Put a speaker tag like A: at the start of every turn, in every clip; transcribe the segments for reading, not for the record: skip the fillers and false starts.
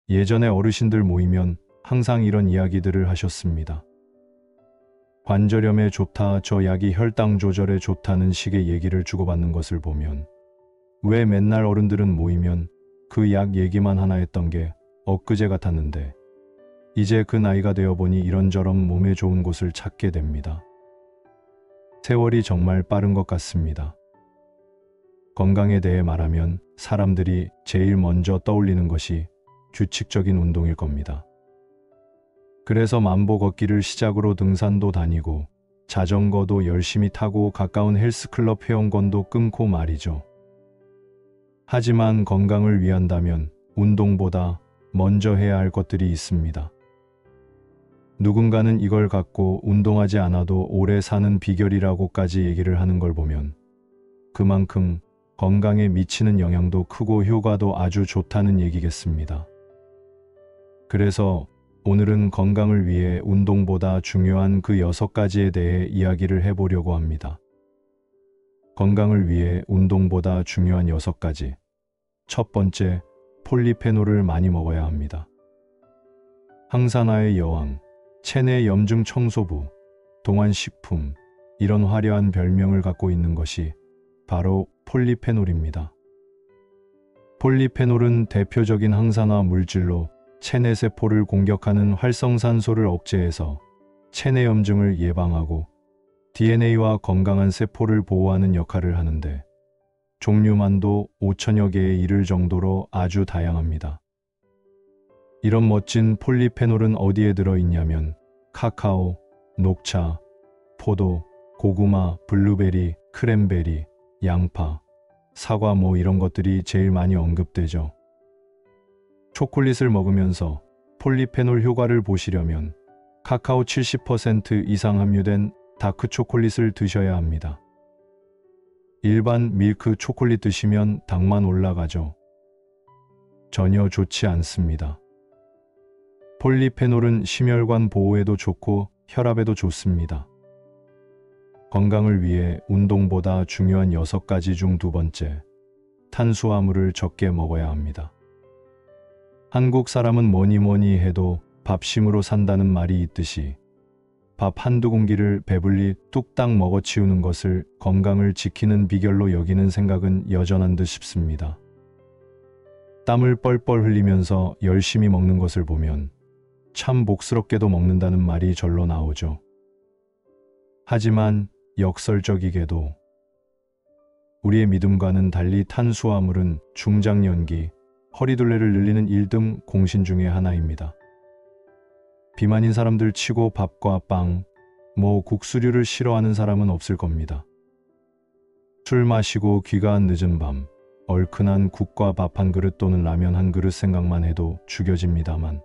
A: 예전에 어르신들 모이면 항상 이런 이야기들을 하셨습니다. 관절염에 좋다, 저 약이 혈당 조절에 좋다는 식의 얘기를 주고받는 것을 보면 왜 맨날 어른들은 모이면 그 약 얘기만 하나 했던 게 엊그제 같았는데 이제 그 나이가 되어 보니 이런저런 몸에 좋은 곳을 찾게 됩니다. 세월이 정말 빠른 것 같습니다. 건강에 대해 말하면 사람들이 제일 먼저 떠올리는 것이 규칙적인 운동일 겁니다. 그래서 만보 걷기를 시작으로 등산도 다니고 자전거도 열심히 타고 가까운 헬스클럽 회원권도 끊고 말이죠. 하지만 건강을 위한다면 운동보다 먼저 해야 할 것들이 있습니다. 누군가는 이걸 갖고 운동하지 않아도 오래 사는 비결이라고까지 얘기를 하는 걸 보면 그만큼 건강에 미치는 영향도 크고 효과도 아주 좋다는 얘기겠습니다. 그래서 오늘은 건강을 위해 운동보다 중요한 그 6가지에 대해 이야기를 해보려고 합니다. 건강을 위해 운동보다 중요한 6가지. 첫 번째, 폴리페놀을 많이 먹어야 합니다. 항산화의 여왕, 체내 염증 청소부, 동안식품, 이런 화려한 별명을 갖고 있는 것이 바로 폴리페놀입니다. 폴리페놀은 대표적인 항산화 물질로 체내 세포를 공격하는 활성산소를 억제해서 체내 염증을 예방하고 DNA와 건강한 세포를 보호하는 역할을 하는데 종류만도 5천여 개에 이를 정도로 아주 다양합니다. 이런 멋진 폴리페놀은 어디에 들어있냐면 카카오, 녹차, 포도, 고구마, 블루베리, 크랜베리, 양파, 사과 이런 것들이 제일 많이 언급되죠. 초콜릿을 먹으면서 폴리페놀 효과를 보시려면 카카오 70% 이상 함유된 다크 초콜릿을 드셔야 합니다. 일반 밀크 초콜릿 드시면 당만 올라가죠. 전혀 좋지 않습니다. 폴리페놀은 심혈관 보호에도 좋고 혈압에도 좋습니다. 건강을 위해 운동보다 중요한 6가지 중 2번째, 탄수화물을 적게 먹어야 합니다. 한국 사람은 뭐니 해도 밥심으로 산다는 말이 있듯이 밥 한두 공기를 배불리 뚝딱 먹어치우는 것을 건강을 지키는 비결로 여기는 생각은 여전한 듯 싶습니다. 땀을 뻘뻘 흘리면서 열심히 먹는 것을 보면 참 복스럽게도 먹는다는 말이 절로 나오죠. 하지만 역설적이게도 우리의 믿음과는 달리 탄수화물은 중장년기, 허리둘레를 늘리는 1등 공신 중의 하나입니다. 비만인 사람들 치고 밥과 빵, 국수류를 싫어하는 사람은 없을 겁니다. 술 마시고 귀가한 늦은 밤, 얼큰한 국과 밥 한 그릇 또는 라면 한 그릇 생각만 해도 죽여집니다만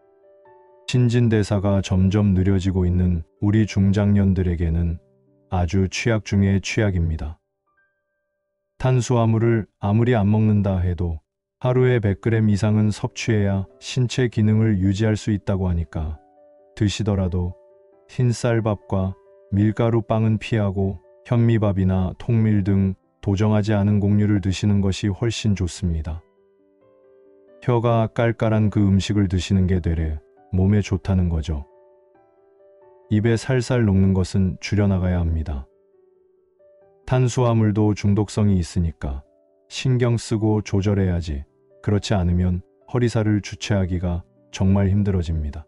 A: 신진대사가 점점 느려지고 있는 우리 중장년들에게는 아주 취약 중의 취약입니다. 탄수화물을 아무리 안 먹는다 해도 하루에 100g 이상은 섭취해야 신체 기능을 유지할 수 있다고 하니까 드시더라도 흰쌀밥과 밀가루 빵은 피하고 현미밥이나 통밀 등 도정하지 않은 곡류를 드시는 것이 훨씬 좋습니다. 혀가 깔깔한 그 음식을 드시는 게 되레 몸에 좋다는 거죠. 입에 살살 녹는 것은 줄여나가야 합니다. 탄수화물도 중독성이 있으니까 신경 쓰고 조절해야지. 그렇지 않으면 허리살을 주체하기가 정말 힘들어집니다.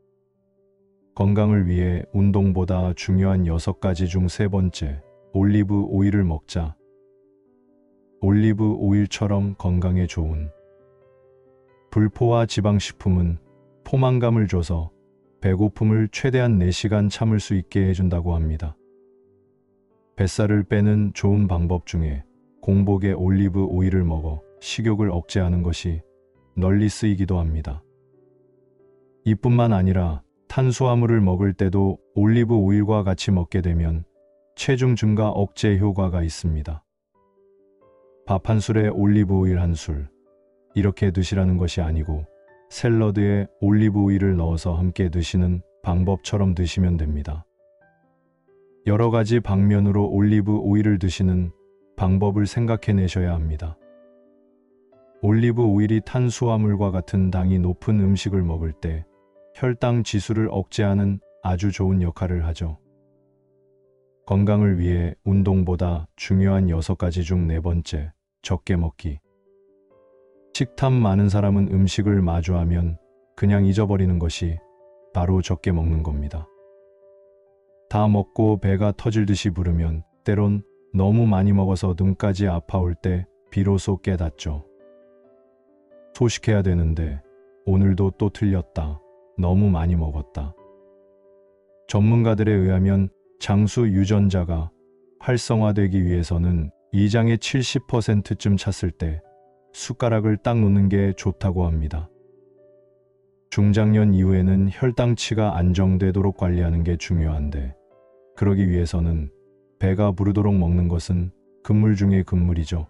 A: 건강을 위해 운동보다 중요한 6가지 중 3번째, 올리브 오일을 먹자. 올리브 오일처럼 건강에 좋은 불포화 지방식품은 포만감을 줘서 배고픔을 최대한 4시간 참을 수 있게 해준다고 합니다. 뱃살을 빼는 좋은 방법 중에 공복에 올리브 오일을 먹어 식욕을 억제하는 것이 널리 쓰이기도 합니다. 이뿐만 아니라 탄수화물을 먹을 때도 올리브 오일과 같이 먹게 되면 체중 증가 억제 효과가 있습니다. 밥 한 술에 올리브 오일 한 술, 이렇게 드시라는 것이 아니고 샐러드에 올리브 오일을 넣어서 함께 드시는 방법처럼 드시면 됩니다. 여러 가지 방면으로 올리브 오일을 드시는 방법을 생각해내셔야 합니다. 올리브 오일이 탄수화물과 같은 당이 높은 음식을 먹을 때 혈당 지수를 억제하는 아주 좋은 역할을 하죠. 건강을 위해 운동보다 중요한 6가지 중 4번째, 적게 먹기. 식탐 많은 사람은 음식을 마주하면 그냥 잊어버리는 것이 바로 적게 먹는 겁니다. 다 먹고 배가 터질 듯이 부르면 때론 너무 많이 먹어서 눈까지 아파올 때 비로소 깨닫죠. 소식해야 되는데 오늘도 또 틀렸다. 너무 많이 먹었다. 전문가들에 의하면 장수 유전자가 활성화되기 위해서는 위장의 70%쯤 찼을 때 숟가락을 딱 놓는 게 좋다고 합니다. 중장년 이후에는 혈당치가 안정되도록 관리하는 게 중요한데 그러기 위해서는 배가 부르도록 먹는 것은 금물 중의 금물이죠.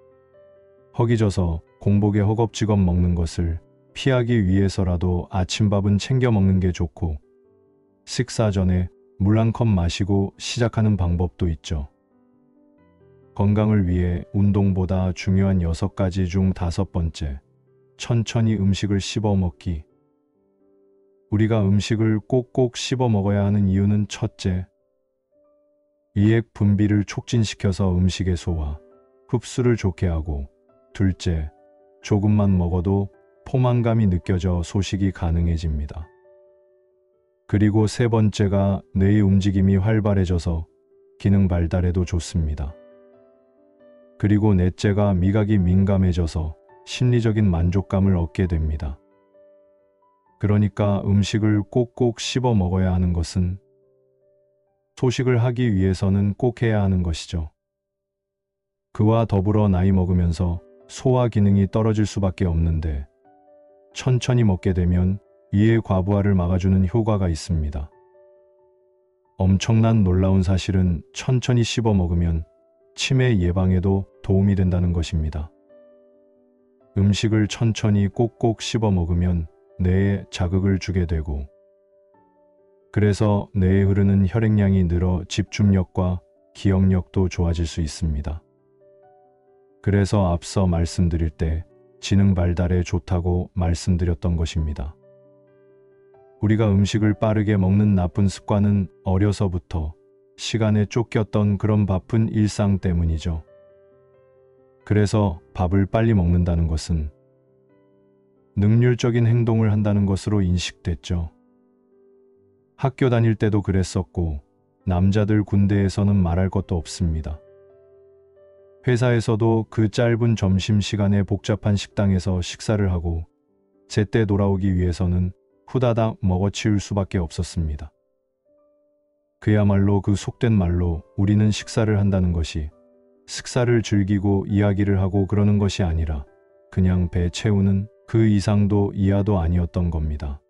A: 허기져서 공복에 허겁지겁 먹는 것을 피하기 위해서라도 아침밥은 챙겨 먹는 게 좋고 식사 전에 물 한 컵 마시고 시작하는 방법도 있죠. 건강을 위해 운동보다 중요한 6가지 중 5번째, 천천히 음식을 씹어 먹기. 우리가 음식을 꼭꼭 씹어 먹어야 하는 이유는 첫째, 위액 분비를 촉진시켜서 음식의 소화, 흡수를 좋게 하고 둘째, 조금만 먹어도 포만감이 느껴져 소식이 가능해집니다. 그리고 세 번째가 뇌의 움직임이 활발해져서 기능 발달에도 좋습니다. 그리고 넷째가 미각이 민감해져서 심리적인 만족감을 얻게 됩니다. 그러니까 음식을 꼭꼭 씹어 먹어야 하는 것은 소식을 하기 위해서는 꼭 해야 하는 것이죠. 그와 더불어 나이 먹으면서 소화 기능이 떨어질 수밖에 없는데 천천히 먹게 되면 이의 과부하를 막아주는 효과가 있습니다. 엄청난 놀라운 사실은 천천히 씹어 먹으면 치매 예방에도 도움이 된다는 것입니다. 음식을 천천히 꼭꼭 씹어 먹으면 뇌에 자극을 주게 되고 그래서 뇌에 흐르는 혈액량이 늘어 집중력과 기억력도 좋아질 수 있습니다. 그래서 앞서 말씀드릴 때 지능 발달에 좋다고 말씀드렸던 것입니다. 우리가 음식을 빠르게 먹는 나쁜 습관은 어려서부터 시간에 쫓겼던 그런 바쁜 일상 때문이죠. 그래서 밥을 빨리 먹는다는 것은 능률적인 행동을 한다는 것으로 인식됐죠. 학교 다닐 때도 그랬었고 남자들 군대에서는 말할 것도 없습니다. 회사에서도 그 짧은 점심시간에 복잡한 식당에서 식사를 하고 제때 돌아오기 위해서는 후다닥 먹어치울 수밖에 없었습니다. 그야말로 그 속된 말로 우리는 식사를 한다는 것이 식사를 즐기고 이야기를 하고 그러는 것이 아니라 그냥 배 채우는 그 이상도 이하도 아니었던 겁니다.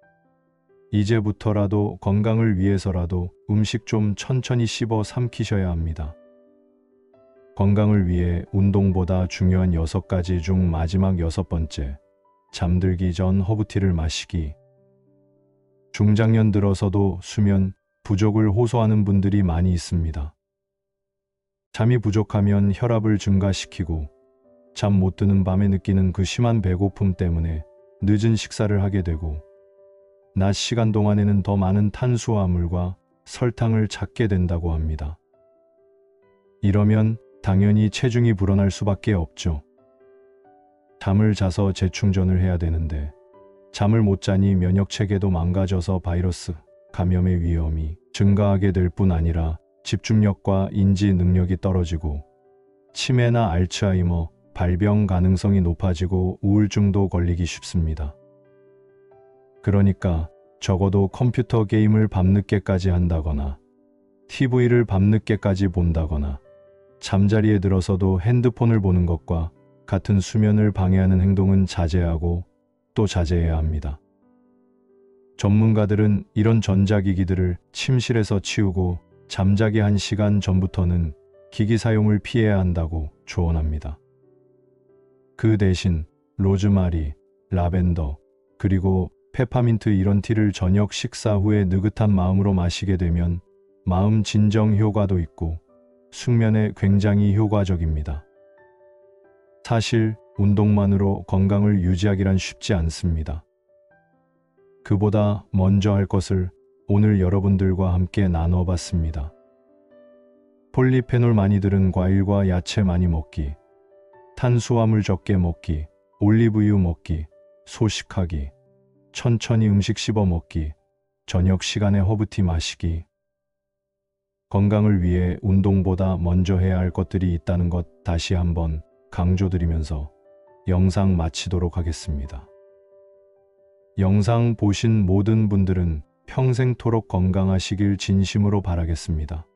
A: 이제부터라도 건강을 위해서라도 음식 좀 천천히 씹어 삼키셔야 합니다. 건강을 위해 운동보다 중요한 6가지 중 마지막 6번째, 잠들기 전 허브티를 마시기. 중장년 들어서도 수면 부족을 호소하는 분들이 많이 있습니다. 잠이 부족하면 혈압을 증가시키고 잠 못 드는 밤에 느끼는 그 심한 배고픔 때문에 늦은 식사를 하게 되고 낮 시간 동안에는 더 많은 탄수화물과 설탕을 찾게 된다고 합니다. 이러면 당연히 체중이 불어날 수밖에 없죠. 잠을 자서 재충전을 해야 되는데 잠을 못 자니 면역체계도 망가져서 바이러스 감염의 위험이 증가하게 될 뿐 아니라 집중력과 인지 능력이 떨어지고 치매나 알츠하이머, 발병 가능성이 높아지고 우울증도 걸리기 쉽습니다. 그러니까 적어도 컴퓨터 게임을 밤늦게까지 한다거나 TV를 밤늦게까지 본다거나 잠자리에 들어서도 핸드폰을 보는 것과 같은 수면을 방해하는 행동은 자제하고 또 자제해야 합니다. 전문가들은 이런 전자기기들을 침실에서 치우고 잠자기 1시간 전부터는 기기 사용을 피해야 한다고 조언합니다. 그 대신 로즈마리, 라벤더, 그리고 페퍼민트 이런 티를 저녁 식사 후에 느긋한 마음으로 마시게 되면 마음 진정 효과도 있고 숙면에 굉장히 효과적입니다. 사실 운동만으로 건강을 유지하기란 쉽지 않습니다. 그보다 먼저 할 것을 오늘 여러분들과 함께 나눠봤습니다. 폴리페놀 많이 들은 과일과 야채 많이 먹기, 탄수화물 적게 먹기, 올리브유 먹기, 소식하기, 천천히 음식 씹어 먹기, 저녁 시간에 허브티 마시기. 건강을 위해 운동보다 먼저 해야 할 것들이 있다는 것 다시 한번 강조드리면서 영상 마치도록 하겠습니다. 영상 보신 모든 분들은 평생토록 건강하시길 진심으로 바라겠습니다.